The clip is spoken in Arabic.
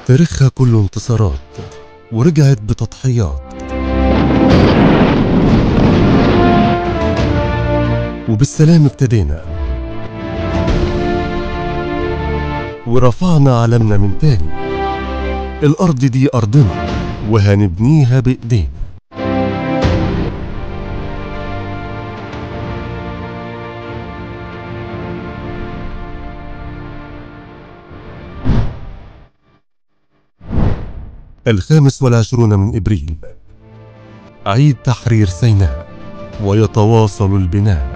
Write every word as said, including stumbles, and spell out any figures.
تاريخها كله انتصارات ورجعت بتضحيات، وبالسلام ابتدينا ورفعنا علمنا من تاني. الأرض دي أرضنا وهنبنيها بإيدينا. الخامس والعشرون من إبريل، عيد تحرير سيناء، ويتواصل البناء.